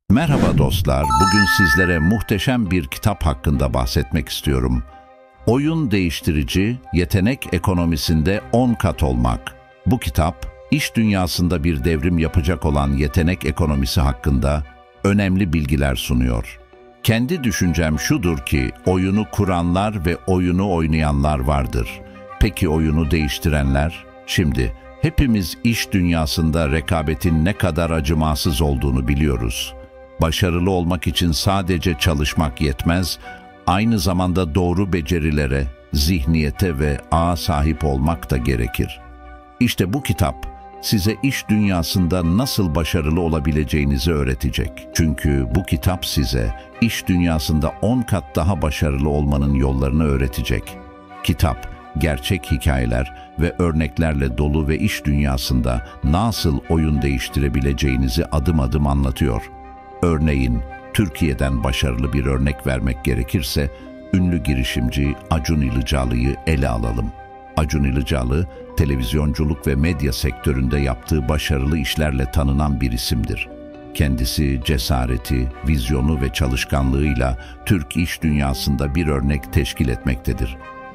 Merhaba dostlar, bugün sizlere muhteşem bir kitap hakkında bahsetmek istiyorum. Oyun değiştirici, yetenek ekonomisinde 10 kat olmak. Bu kitap, iş dünyasında bir devrim yapacak olan yetenek ekonomisi hakkında önemli bilgiler sunuyor. Kendi düşüncem şudur ki, oyunu kuranlar ve oyunu oynayanlar vardır. Peki oyunu değiştirenler? Şimdi, hepimiz iş dünyasında rekabetin ne kadar acımasız olduğunu biliyoruz. Başarılı olmak için sadece çalışmak yetmez, aynı zamanda doğru becerilere, zihniyete ve ağa sahip olmak da gerekir. İşte bu kitap, size iş dünyasında nasıl başarılı olabileceğinizi öğretecek. Çünkü bu kitap size iş dünyasında 10 kat daha başarılı olmanın yollarını öğretecek. Kitap, gerçek hikayeler ve örneklerle dolu ve iş dünyasında nasıl oyun değiştirebileceğinizi adım adım anlatıyor. Örneğin, Türkiye'den başarılı bir örnek vermek gerekirse, ünlü girişimci Acun Ilıcalı'yı ele alalım. Acun Ilıcalı, televizyonculuk ve medya sektöründe yaptığı başarılı işlerle tanınan bir isimdir. Kendisi cesareti, vizyonu ve çalışkanlığıyla Türk iş dünyasında bir örnek teşkil etmektedir.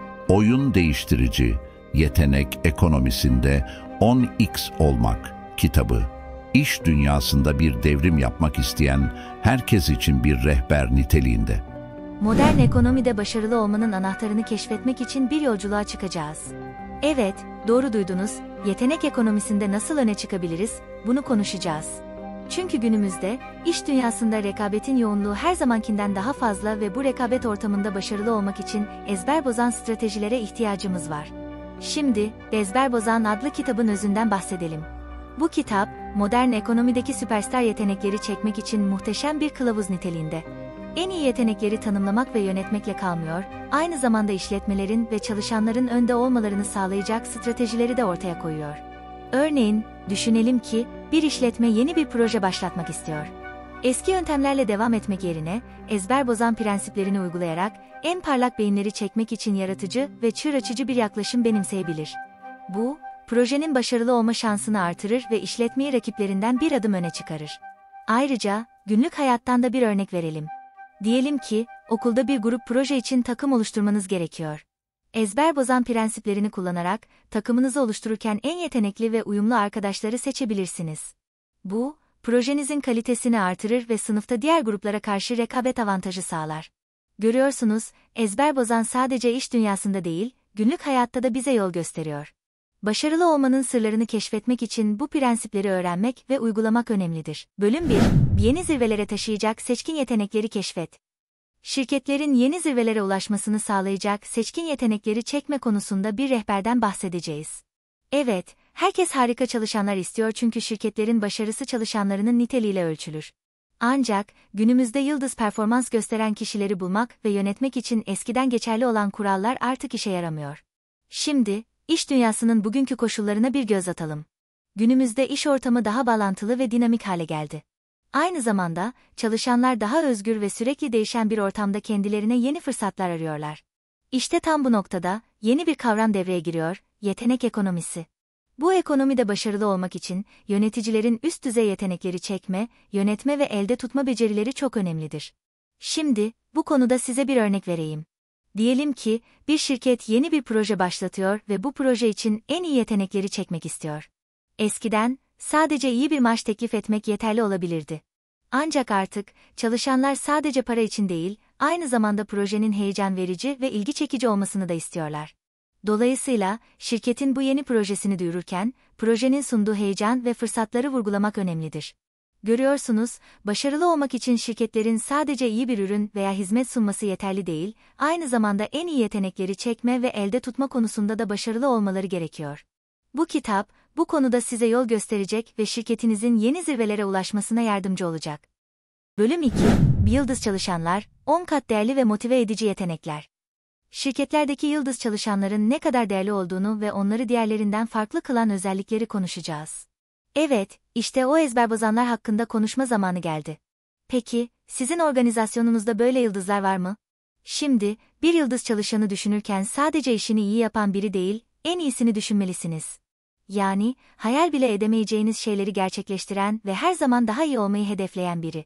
Oyun değiştirici, yetenek ekonomisinde 10x olmak kitabı, İş dünyasında bir devrim yapmak isteyen herkes için bir rehber niteliğinde. Modern ekonomide başarılı olmanın anahtarını keşfetmek için bir yolculuğa çıkacağız. Evet, doğru duydunuz, yetenek ekonomisinde nasıl öne çıkabiliriz, bunu konuşacağız. Çünkü günümüzde, iş dünyasında rekabetin yoğunluğu her zamankinden daha fazla ve bu rekabet ortamında başarılı olmak için ezber bozan stratejilere ihtiyacımız var. Şimdi, Ezber Bozan adlı kitabın özünden bahsedelim. Bu kitap, modern ekonomideki süperstar yetenekleri çekmek için muhteşem bir kılavuz niteliğinde. En iyi yetenekleri tanımlamak ve yönetmekle kalmıyor, aynı zamanda işletmelerin ve çalışanların önde olmalarını sağlayacak stratejileri de ortaya koyuyor. Örneğin, düşünelim ki, bir işletme yeni bir proje başlatmak istiyor. Eski yöntemlerle devam etmek yerine, ezber bozan prensiplerini uygulayarak, en parlak beyinleri çekmek için yaratıcı ve çığır açıcı bir yaklaşım benimseyebilir. Bu, projenin başarılı olma şansını artırır ve işletmeyi rakiplerinden bir adım öne çıkarır. Ayrıca, günlük hayattan da bir örnek verelim. Diyelim ki, okulda bir grup proje için takım oluşturmanız gerekiyor. Ezber bozan prensiplerini kullanarak, takımınızı oluştururken en yetenekli ve uyumlu arkadaşları seçebilirsiniz. Bu, projenizin kalitesini artırır ve sınıfta diğer gruplara karşı rekabet avantajı sağlar. Görüyorsunuz, ezber bozan sadece iş dünyasında değil, günlük hayatta da bize yol gösteriyor. Başarılı olmanın sırlarını keşfetmek için bu prensipleri öğrenmek ve uygulamak önemlidir. Bölüm 1. Yeni zirvelere taşıyacak seçkin yetenekleri keşfet. Şirketlerin yeni zirvelere ulaşmasını sağlayacak seçkin yetenekleri çekme konusunda bir rehberden bahsedeceğiz. Evet, herkes harika çalışanlar istiyor çünkü şirketlerin başarısı çalışanlarının niteliğiyle ölçülür. Ancak, günümüzde yıldız performans gösteren kişileri bulmak ve yönetmek için eskiden geçerli olan kurallar artık işe yaramıyor. Şimdi, İş dünyasının bugünkü koşullarına bir göz atalım. Günümüzde iş ortamı daha bağlantılı ve dinamik hale geldi. Aynı zamanda, çalışanlar daha özgür ve sürekli değişen bir ortamda kendilerine yeni fırsatlar arıyorlar. İşte tam bu noktada, yeni bir kavram devreye giriyor, yetenek ekonomisi. Bu ekonomide başarılı olmak için, yöneticilerin üst düzey yetenekleri çekme, yönetme ve elde tutma becerileri çok önemlidir. Şimdi, bu konuda size bir örnek vereyim. Diyelim ki, bir şirket yeni bir proje başlatıyor ve bu proje için en iyi yetenekleri çekmek istiyor. Eskiden, sadece iyi bir maaş teklif etmek yeterli olabilirdi. Ancak artık, çalışanlar sadece para için değil, aynı zamanda projenin heyecan verici ve ilgi çekici olmasını da istiyorlar. Dolayısıyla, şirketin bu yeni projesini duyururken, projenin sunduğu heyecan ve fırsatları vurgulamak önemlidir. Görüyorsunuz, başarılı olmak için şirketlerin sadece iyi bir ürün veya hizmet sunması yeterli değil, aynı zamanda en iyi yetenekleri çekme ve elde tutma konusunda da başarılı olmaları gerekiyor. Bu kitap, bu konuda size yol gösterecek ve şirketinizin yeni zirvelere ulaşmasına yardımcı olacak. Bölüm 2. Yıldız çalışanlar, 10 kat değerli ve motive edici yetenekler. Şirketlerdeki yıldız çalışanların ne kadar değerli olduğunu ve onları diğerlerinden farklı kılan özellikleri konuşacağız. Evet, işte o ezberbozanlar hakkında konuşma zamanı geldi. Peki, sizin organizasyonunuzda böyle yıldızlar var mı? Şimdi, bir yıldız çalışanı düşünürken sadece işini iyi yapan biri değil, en iyisini düşünmelisiniz. Yani, hayal bile edemeyeceğiniz şeyleri gerçekleştiren ve her zaman daha iyi olmayı hedefleyen biri.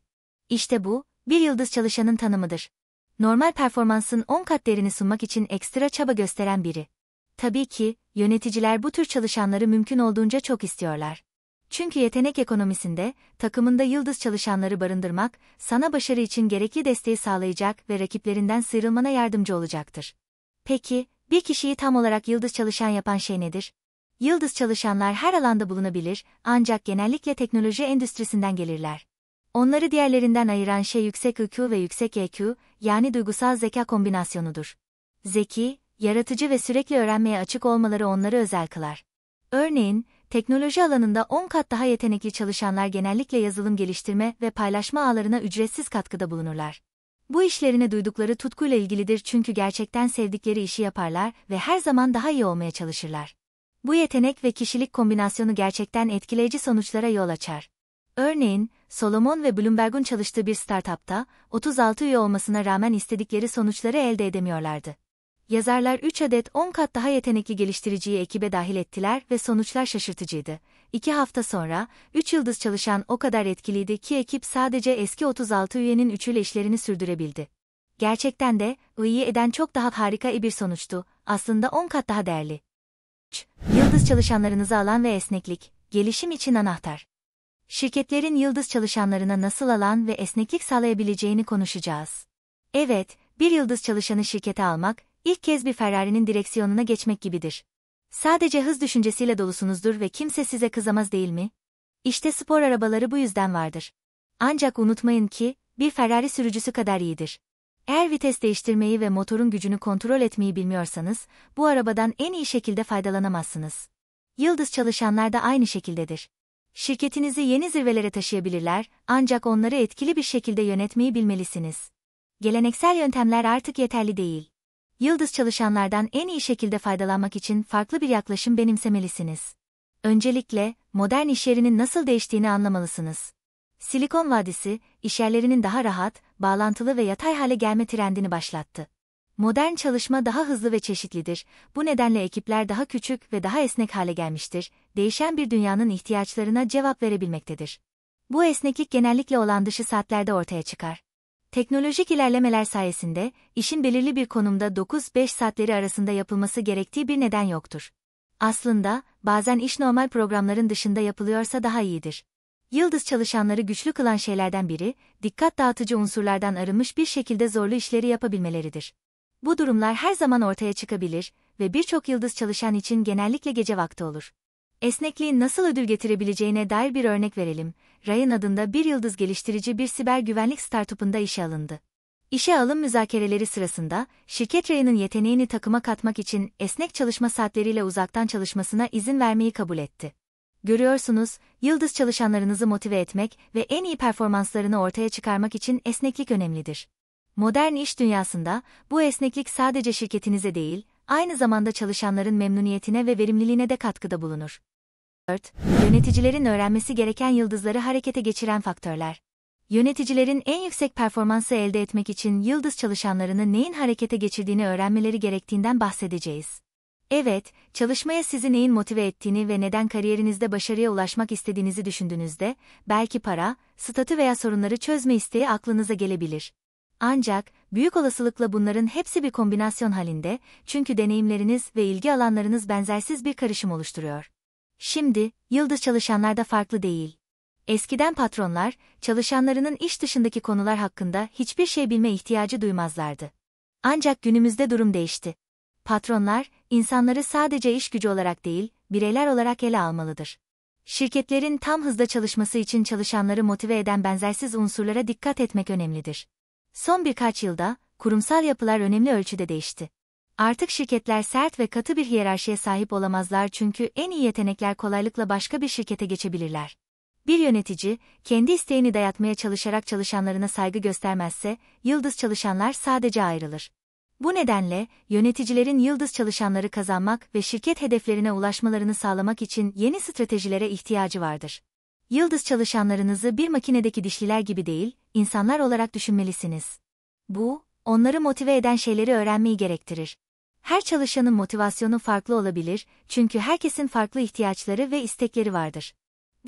İşte bu, bir yıldız çalışanın tanımıdır. Normal performansın 10 kat değerini sunmak için ekstra çaba gösteren biri. Tabii ki, yöneticiler bu tür çalışanları mümkün olduğunca çok istiyorlar. Çünkü yetenek ekonomisinde, takımında yıldız çalışanları barındırmak, sana başarı için gerekli desteği sağlayacak ve rakiplerinden sıyrılmana yardımcı olacaktır. Peki, bir kişiyi tam olarak yıldız çalışan yapan şey nedir? Yıldız çalışanlar her alanda bulunabilir, ancak genellikle teknoloji endüstrisinden gelirler. Onları diğerlerinden ayıran şey yüksek IQ ve yüksek EQ, yani duygusal zeka kombinasyonudur. Zeki, yaratıcı ve sürekli öğrenmeye açık olmaları onları özel kılar. Örneğin, teknoloji alanında 10 kat daha yetenekli çalışanlar genellikle yazılım geliştirme ve paylaşma ağlarına ücretsiz katkıda bulunurlar. Bu işlerine duydukları tutkuyla ilgilidir çünkü gerçekten sevdikleri işi yaparlar ve her zaman daha iyi olmaya çalışırlar. Bu yetenek ve kişilik kombinasyonu gerçekten etkileyici sonuçlara yol açar. Örneğin, Solomon ve Bloomberg'un çalıştığı bir startupta, 36 üye olmasına rağmen istedikleri sonuçları elde edemiyorlardı. Yazarlar 3 adet 10 kat daha yetenekli geliştiriciyi ekibe dahil ettiler ve sonuçlar şaşırtıcıydı. 2 hafta sonra, 3 yıldız çalışan o kadar etkiliydi ki ekip sadece eski 36 üyenin 3'üyle işlerini sürdürebildi. Gerçekten de, o iyi eden çok daha harika bir sonuçtu, aslında 10 kat daha değerli. Yıldız çalışanlarınızı alan ve esneklik, gelişim için anahtar. Şirketlerin yıldız çalışanlarına nasıl alan ve esneklik sağlayabileceğini konuşacağız. Evet, bir yıldız çalışanı şirkete almak, ilk kez bir Ferrari'nin direksiyonuna geçmek gibidir. Sadece hız düşüncesiyle dolusunuzdur ve kimse size kızamaz değil mi? İşte spor arabaları bu yüzden vardır. Ancak unutmayın ki, bir Ferrari sürücüsü kadar iyidir. Eğer vites değiştirmeyi ve motorun gücünü kontrol etmeyi bilmiyorsanız, bu arabadan en iyi şekilde faydalanamazsınız. Yıldız çalışanlar da aynı şekildedir. Şirketinizi yeni zirvelere taşıyabilirler, ancak onları etkili bir şekilde yönetmeyi bilmelisiniz. Geleneksel yöntemler artık yeterli değil. Yıldız çalışanlardan en iyi şekilde faydalanmak için farklı bir yaklaşım benimsemelisiniz. Öncelikle, modern iş yerinin nasıl değiştiğini anlamalısınız. Silikon Vadisi, işyerlerinin daha rahat, bağlantılı ve yatay hale gelme trendini başlattı. Modern çalışma daha hızlı ve çeşitlidir, bu nedenle ekipler daha küçük ve daha esnek hale gelmiştir, değişen bir dünyanın ihtiyaçlarına cevap verebilmektedir. Bu esneklik genellikle olağan dışı saatlerde ortaya çıkar. Teknolojik ilerlemeler sayesinde, işin belirli bir konumda 9-5 saatleri arasında yapılması gerektiği bir neden yoktur. Aslında, bazen iş normal programların dışında yapılıyorsa daha iyidir. Yıldız çalışanları güçlü kılan şeylerden biri, dikkat dağıtıcı unsurlardan arınmış bir şekilde zorlu işleri yapabilmeleridir. Bu durumlar her zaman ortaya çıkabilir ve birçok yıldız çalışan için genellikle gece vakti olur. Esnekliğin nasıl ödül getirebileceğine dair bir örnek verelim. Ryan adında bir yıldız geliştirici bir siber güvenlik startup'ında işe alındı. İşe alım müzakereleri sırasında, şirket Ryan'ın yeteneğini takıma katmak için esnek çalışma saatleriyle uzaktan çalışmasına izin vermeyi kabul etti. Görüyorsunuz, yıldız çalışanlarınızı motive etmek ve en iyi performanslarını ortaya çıkarmak için esneklik önemlidir. Modern iş dünyasında, bu esneklik sadece şirketinize değil, aynı zamanda çalışanların memnuniyetine ve verimliliğine de katkıda bulunur. 4. Yöneticilerin öğrenmesi gereken yıldızları harekete geçiren faktörler. Yöneticilerin en yüksek performansı elde etmek için yıldız çalışanlarını neyin harekete geçirdiğini öğrenmeleri gerektiğinden bahsedeceğiz. Evet, çalışmaya sizi neyin motive ettiğini ve neden kariyerinizde başarıya ulaşmak istediğinizi düşündüğünüzde, belki para, statü veya sorunları çözme isteği aklınıza gelebilir. Ancak, büyük olasılıkla bunların hepsi bir kombinasyon halinde, çünkü deneyimleriniz ve ilgi alanlarınız benzersiz bir karışım oluşturuyor. Şimdi, yıldız çalışanlar da farklı değil. Eskiden patronlar, çalışanlarının iş dışındaki konular hakkında hiçbir şey bilme ihtiyacı duymazlardı. Ancak günümüzde durum değişti. Patronlar, insanları sadece iş gücü olarak değil, bireyler olarak ele almalıdır. Şirketlerin tam hızda çalışması için çalışanları motive eden benzersiz unsurlara dikkat etmek önemlidir. Son birkaç yılda, kurumsal yapılar önemli ölçüde değişti. Artık şirketler sert ve katı bir hiyerarşiye sahip olamazlar çünkü en iyi yetenekler kolaylıkla başka bir şirkete geçebilirler. Bir yönetici, kendi isteğini dayatmaya çalışarak çalışanlarına saygı göstermezse, yıldız çalışanlar sadece ayrılır. Bu nedenle, yöneticilerin yıldız çalışanları kazanmak ve şirket hedeflerine ulaşmalarını sağlamak için yeni stratejilere ihtiyacı vardır. Yıldız çalışanlarınızı bir makinedeki dişliler gibi değil, insanlar olarak düşünmelisiniz. Bu, onları motive eden şeyleri öğrenmeyi gerektirir. Her çalışanın motivasyonu farklı olabilir, çünkü herkesin farklı ihtiyaçları ve istekleri vardır.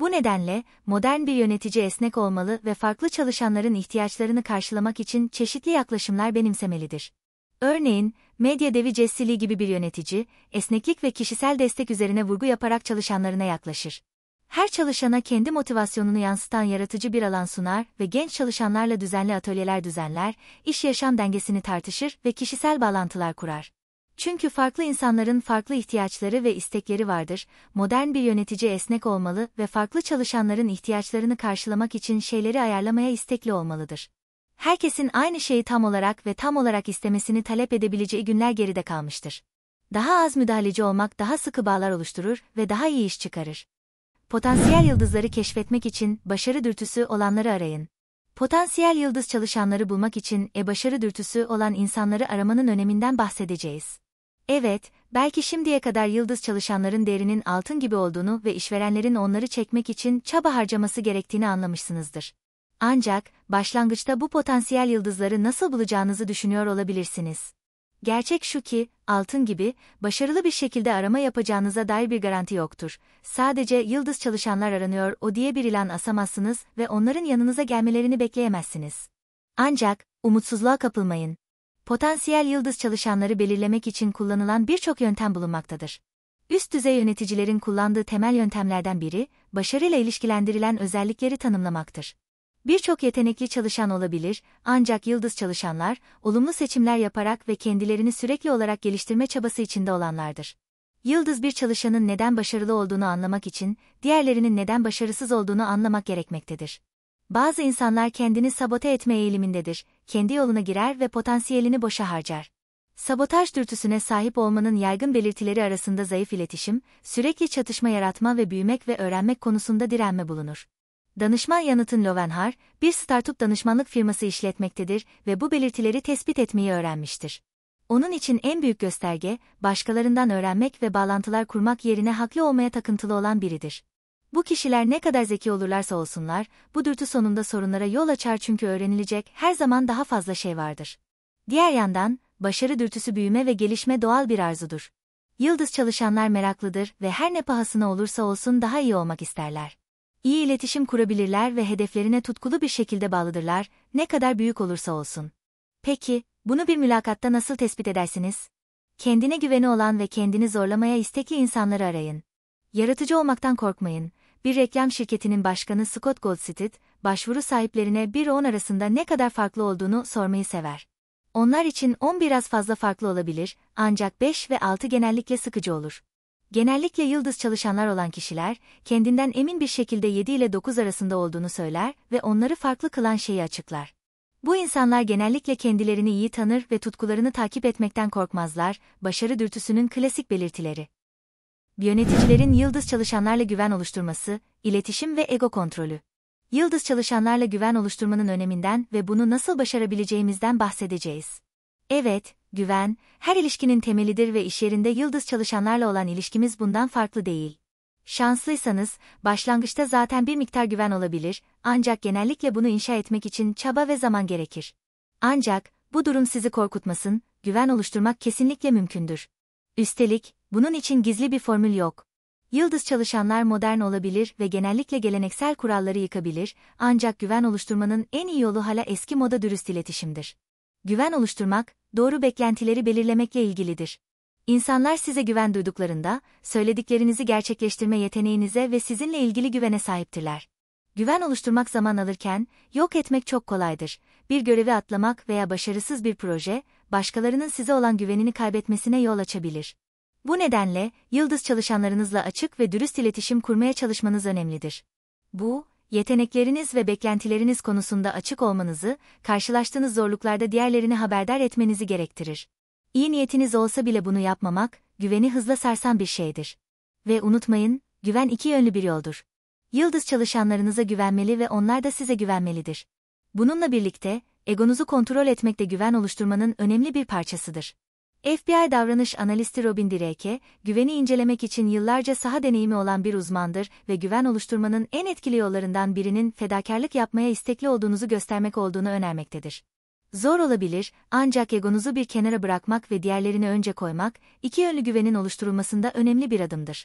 Bu nedenle, modern bir yönetici esnek olmalı ve farklı çalışanların ihtiyaçlarını karşılamak için çeşitli yaklaşımlar benimsemelidir. Örneğin, medya devi Jesse Lee gibi bir yönetici, esneklik ve kişisel destek üzerine vurgu yaparak çalışanlarına yaklaşır. Her çalışana kendi motivasyonunu yansıtan yaratıcı bir alan sunar ve genç çalışanlarla düzenli atölyeler düzenler, iş-yaşam dengesini tartışır ve kişisel bağlantılar kurar. Çünkü farklı insanların farklı ihtiyaçları ve istekleri vardır, modern bir yönetici esnek olmalı ve farklı çalışanların ihtiyaçlarını karşılamak için şeyleri ayarlamaya istekli olmalıdır. Herkesin aynı şeyi tam olarak istemesini talep edebileceği günler geride kalmıştır. Daha az müdahaleci olmak daha sıkı bağlar oluşturur ve daha iyi iş çıkarır. Potansiyel yıldızları keşfetmek için başarı dürtüsü olanları arayın. Potansiyel yıldız çalışanları bulmak için başarı dürtüsü olan insanları aramanın öneminden bahsedeceğiz. Evet, belki şimdiye kadar yıldız çalışanların değerinin altın gibi olduğunu ve işverenlerin onları çekmek için çaba harcaması gerektiğini anlamışsınızdır. Ancak, başlangıçta bu potansiyel yıldızları nasıl bulacağınızı düşünüyor olabilirsiniz. Gerçek şu ki, altın gibi, başarılı bir şekilde arama yapacağınıza dair bir garanti yoktur. Sadece yıldız çalışanlar aranıyor diye bir ilan asamazsınız ve onların yanınıza gelmelerini bekleyemezsiniz. Ancak, umutsuzluğa kapılmayın. Potansiyel yıldız çalışanları belirlemek için kullanılan birçok yöntem bulunmaktadır. Üst düzey yöneticilerin kullandığı temel yöntemlerden biri, başarıyla ilişkilendirilen özellikleri tanımlamaktır. Birçok yetenekli çalışan olabilir, ancak yıldız çalışanlar, olumlu seçimler yaparak ve kendilerini sürekli olarak geliştirme çabası içinde olanlardır. Yıldız bir çalışanın neden başarılı olduğunu anlamak için, diğerlerinin neden başarısız olduğunu anlamak gerekmektedir. Bazı insanlar kendini sabote etme eğilimindedir, kendi yoluna girer ve potansiyelini boşa harcar. Sabotaj dürtüsüne sahip olmanın yaygın belirtileri arasında zayıf iletişim, sürekli çatışma yaratma ve büyümek ve öğrenmek konusunda direnme bulunur. Danışman Jonathan Lovenhar, bir startup danışmanlık firması işletmektedir ve bu belirtileri tespit etmeyi öğrenmiştir. Onun için en büyük gösterge, başkalarından öğrenmek ve bağlantılar kurmak yerine haklı olmaya takıntılı olan biridir. Bu kişiler ne kadar zeki olurlarsa olsunlar, bu dürtü sonunda sorunlara yol açar çünkü öğrenilecek her zaman daha fazla şey vardır. Diğer yandan, başarı dürtüsü büyüme ve gelişme doğal bir arzudur. Yıldız çalışanlar meraklıdır ve her ne pahasına olursa olsun daha iyi olmak isterler. İyi iletişim kurabilirler ve hedeflerine tutkulu bir şekilde bağlıdırlar, ne kadar büyük olursa olsun. Peki, bunu bir mülakatta nasıl tespit edersiniz? Kendine güveni olan ve kendini zorlamaya istekli insanları arayın. Yaratıcı olmaktan korkmayın. Bir reklam şirketinin başkanı Scott Goldstedt, başvuru sahiplerine 1-10 arasında ne kadar farklı olduğunu sormayı sever. Onlar için 10 biraz fazla farklı olabilir, ancak 5 ve 6 genellikle sıkıcı olur. Genellikle yıldız çalışanlar olan kişiler, kendinden emin bir şekilde 7 ile 9 arasında olduğunu söyler ve onları farklı kılan şeyi açıklar. Bu insanlar genellikle kendilerini iyi tanır ve tutkularını takip etmekten korkmazlar, başarı dürtüsünün klasik belirtileri. Yöneticilerin yıldız çalışanlarla güven oluşturması, iletişim ve ego kontrolü. Yıldız çalışanlarla güven oluşturmanın öneminden ve bunu nasıl başarabileceğimizden bahsedeceğiz. Evet, güven, her ilişkinin temelidir ve iş yerinde yıldız çalışanlarla olan ilişkimiz bundan farklı değil. Şanslıysanız, başlangıçta zaten bir miktar güven olabilir, ancak genellikle bunu inşa etmek için çaba ve zaman gerekir. Ancak, bu durum sizi korkutmasın, güven oluşturmak kesinlikle mümkündür. Üstelik, bunun için gizli bir formül yok. Yıldız çalışanlar modern olabilir ve genellikle geleneksel kuralları yıkabilir, ancak güven oluşturmanın en iyi yolu hala eski moda dürüst iletişimdir. Güven oluşturmak, doğru beklentileri belirlemekle ilgilidir. İnsanlar size güven duyduklarında, söylediklerinizi gerçekleştirme yeteneğinize ve sizinle ilgili güvene sahiptirler. Güven oluşturmak zaman alırken, yok etmek çok kolaydır. Bir görevi atlamak veya başarısız bir proje, başkalarının size olan güvenini kaybetmesine yol açabilir. Bu nedenle, yıldız çalışanlarınızla açık ve dürüst iletişim kurmaya çalışmanız önemlidir. Bu, yetenekleriniz ve beklentileriniz konusunda açık olmanızı, karşılaştığınız zorluklarda diğerlerini haberdar etmenizi gerektirir. İyi niyetiniz olsa bile bunu yapmamak, güveni hızla sarsan bir şeydir. Ve unutmayın, güven iki yönlü bir yoldur. Yıldız çalışanlarınıza güvenmeli ve onlar da size güvenmelidir. Bununla birlikte, egonuzu kontrol etmek de güven oluşturmanın önemli bir parçasıdır. FBI davranış analisti Robin Direke, güveni incelemek için yıllarca saha deneyimi olan bir uzmandır ve güven oluşturmanın en etkili yollarından birinin fedakarlık yapmaya istekli olduğunuzu göstermek olduğunu önermektedir. Zor olabilir, ancak egonuzu bir kenara bırakmak ve diğerlerini önce koymak, iki yönlü güvenin oluşturulmasında önemli bir adımdır.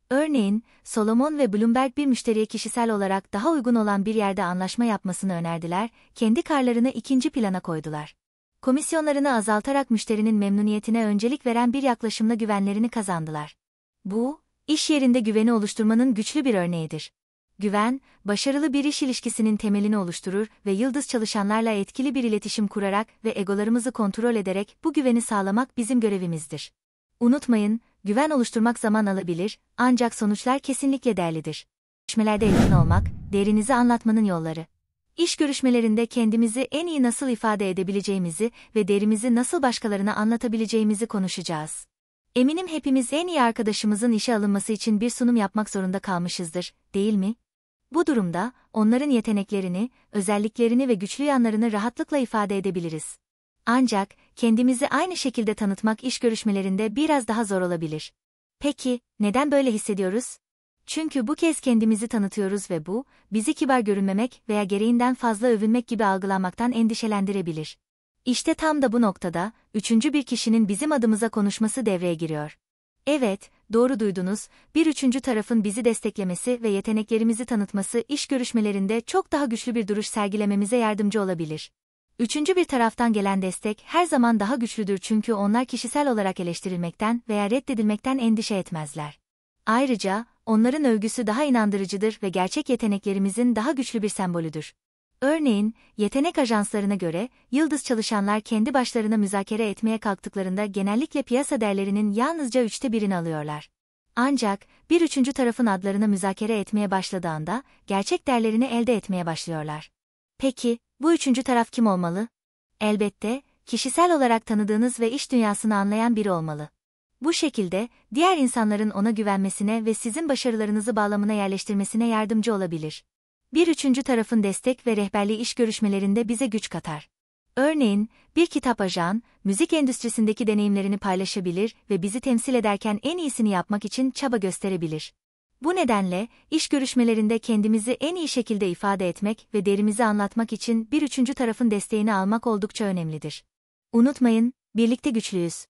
Örneğin, Solomon ve Bloomberg bir müşteriye kişisel olarak daha uygun olan bir yerde anlaşma yapmasını önerdiler, kendi karlarını ikinci plana koydular. Komisyonlarını azaltarak müşterinin memnuniyetine öncelik veren bir yaklaşımla güvenlerini kazandılar. Bu, iş yerinde güveni oluşturmanın güçlü bir örneğidir. Güven, başarılı bir iş ilişkisinin temelini oluşturur ve yıldız çalışanlarla etkili bir iletişim kurarak ve egolarımızı kontrol ederek bu güveni sağlamak bizim görevimizdir. Unutmayın, güven oluşturmak zaman alabilir, ancak sonuçlar kesinlikle değerlidir. Görüşmelerde etkin olmak, değerinizi anlatmanın yolları. İş görüşmelerinde kendimizi en iyi nasıl ifade edebileceğimizi ve değerimizi nasıl başkalarına anlatabileceğimizi konuşacağız. Eminim hepimiz en iyi arkadaşımızın işe alınması için bir sunum yapmak zorunda kalmışızdır, değil mi? Bu durumda, onların yeteneklerini, özelliklerini ve güçlü yanlarını rahatlıkla ifade edebiliriz. Ancak, kendimizi aynı şekilde tanıtmak iş görüşmelerinde biraz daha zor olabilir. Peki, neden böyle hissediyoruz? Çünkü bu kez kendimizi tanıtıyoruz ve bu, bizi kibar görünmemek veya gereğinden fazla övünmek gibi algılanmaktan endişelendirebilir. İşte tam da bu noktada, üçüncü bir kişinin bizim adımıza konuşması devreye giriyor. Evet, doğru duydunuz, bir üçüncü tarafın bizi desteklemesi ve yeteneklerimizi tanıtması iş görüşmelerinde çok daha güçlü bir duruş sergilememize yardımcı olabilir. Üçüncü bir taraftan gelen destek her zaman daha güçlüdür çünkü onlar kişisel olarak eleştirilmekten veya reddedilmekten endişe etmezler. Ayrıca, onların övgüsü daha inandırıcıdır ve gerçek yeteneklerimizin daha güçlü bir sembolüdür. Örneğin, yetenek ajanslarına göre, yıldız çalışanlar kendi başlarına müzakere etmeye kalktıklarında genellikle piyasa değerlerinin yalnızca 1/3'ünü alıyorlar. Ancak, bir üçüncü tarafın adlarına müzakere etmeye başladığında, gerçek değerlerini elde etmeye başlıyorlar. Peki, bu üçüncü taraf kim olmalı? Elbette, kişisel olarak tanıdığınız ve iş dünyasını anlayan biri olmalı. Bu şekilde, diğer insanların ona güvenmesine ve sizin başarılarınızı bağlamına yerleştirmesine yardımcı olabilir. Bir üçüncü tarafın destek ve rehberliği iş görüşmelerinde bize güç katar. Örneğin, bir kitap ajan, müzik endüstrisindeki deneyimlerini paylaşabilir ve bizi temsil ederken en iyisini yapmak için çaba gösterebilir. Bu nedenle, iş görüşmelerinde kendimizi en iyi şekilde ifade etmek ve değerimizi anlatmak için bir üçüncü tarafın desteğini almak oldukça önemlidir. Unutmayın, birlikte güçlüyüz.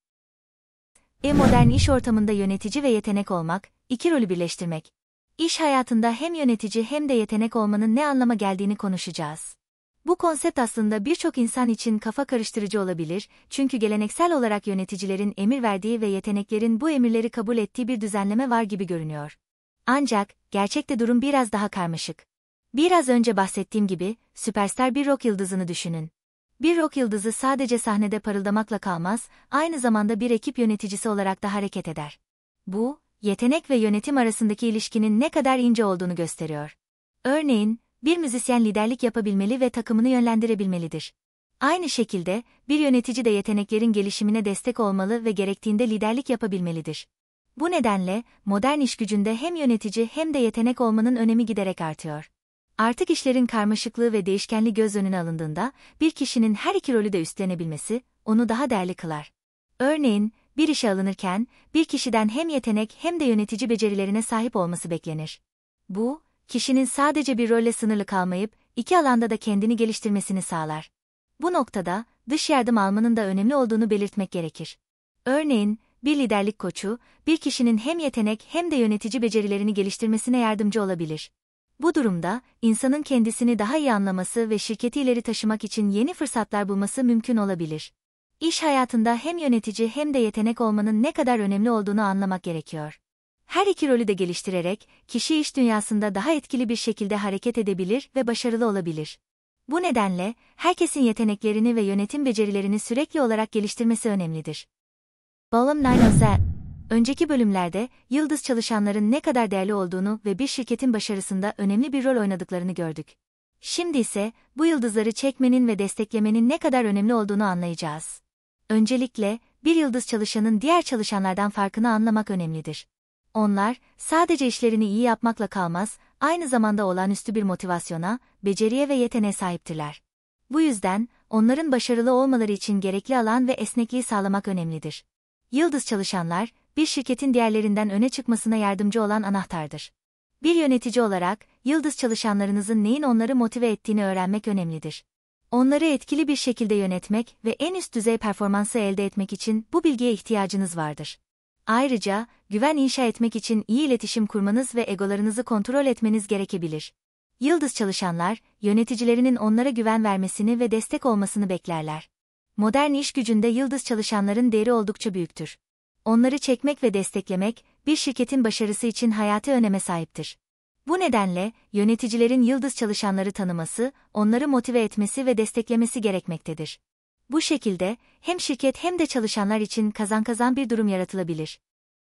Modern iş ortamında yönetici ve yetenek olmak, iki rolü birleştirmek. İş hayatında hem yönetici hem de yetenek olmanın ne anlama geldiğini konuşacağız. Bu konsept aslında birçok insan için kafa karıştırıcı olabilir, çünkü geleneksel olarak yöneticilerin emir verdiği ve yeteneklerin bu emirleri kabul ettiği bir düzenleme var gibi görünüyor. Ancak, gerçekte durum biraz daha karmaşık. Biraz önce bahsettiğim gibi, süperstar bir rock yıldızını düşünün. Bir rock yıldızı sadece sahnede parıldamakla kalmaz, aynı zamanda bir ekip yöneticisi olarak da hareket eder. Bu, yetenek ve yönetim arasındaki ilişkinin ne kadar ince olduğunu gösteriyor. Örneğin, bir müzisyen liderlik yapabilmeli ve takımını yönlendirebilmelidir. Aynı şekilde, bir yönetici de yeteneklerin gelişimine destek olmalı ve gerektiğinde liderlik yapabilmelidir. Bu nedenle, modern iş gücünde hem yönetici hem de yetenek olmanın önemi giderek artıyor. Artık işlerin karmaşıklığı ve değişkenliği göz önüne alındığında, bir kişinin her iki rolü de üstlenebilmesi, onu daha değerli kılar. Örneğin, bir işe alınırken, bir kişiden hem yetenek hem de yönetici becerilerine sahip olması beklenir. Bu, kişinin sadece bir rolle sınırlı kalmayıp, iki alanda da kendini geliştirmesini sağlar. Bu noktada, dış yardım almanın da önemli olduğunu belirtmek gerekir. Örneğin, bir liderlik koçu, bir kişinin hem yetenek hem de yönetici becerilerini geliştirmesine yardımcı olabilir. Bu durumda, insanın kendisini daha iyi anlaması ve şirketi ileri taşımak için yeni fırsatlar bulması mümkün olabilir. İş hayatında hem yönetici hem de yetenek olmanın ne kadar önemli olduğunu anlamak gerekiyor. Her iki rolü de geliştirerek, kişi iş dünyasında daha etkili bir şekilde hareket edebilir ve başarılı olabilir. Bu nedenle, herkesin yeteneklerini ve yönetim becerilerini sürekli olarak geliştirmesi önemlidir. Bölüm 9. Önceki bölümlerde, yıldız çalışanların ne kadar değerli olduğunu ve bir şirketin başarısında önemli bir rol oynadıklarını gördük. Şimdi ise, bu yıldızları çekmenin ve desteklemenin ne kadar önemli olduğunu anlayacağız. Öncelikle, bir yıldız çalışanın diğer çalışanlardan farkını anlamak önemlidir. Onlar, sadece işlerini iyi yapmakla kalmaz, aynı zamanda olağanüstü bir motivasyona, beceriye ve yeteneğe sahiptirler. Bu yüzden, onların başarılı olmaları için gerekli alan ve esnekliği sağlamak önemlidir. Yıldız çalışanlar, bir şirketin diğerlerinden öne çıkmasına yardımcı olan anahtardır. Bir yönetici olarak, yıldız çalışanlarınızın neyin onları motive ettiğini öğrenmek önemlidir. Onları etkili bir şekilde yönetmek ve en üst düzey performansı elde etmek için bu bilgiye ihtiyacınız vardır. Ayrıca, güven inşa etmek için iyi iletişim kurmanız ve egolarınızı kontrol etmeniz gerekebilir. Yıldız çalışanlar, yöneticilerinin onlara güven vermesini ve destek olmasını beklerler. Modern iş gücünde yıldız çalışanların değeri oldukça büyüktür. Onları çekmek ve desteklemek, bir şirketin başarısı için hayati öneme sahiptir. Bu nedenle, yöneticilerin yıldız çalışanları tanıması, onları motive etmesi ve desteklemesi gerekmektedir. Bu şekilde, hem şirket hem de çalışanlar için kazan-kazan bir durum yaratılabilir.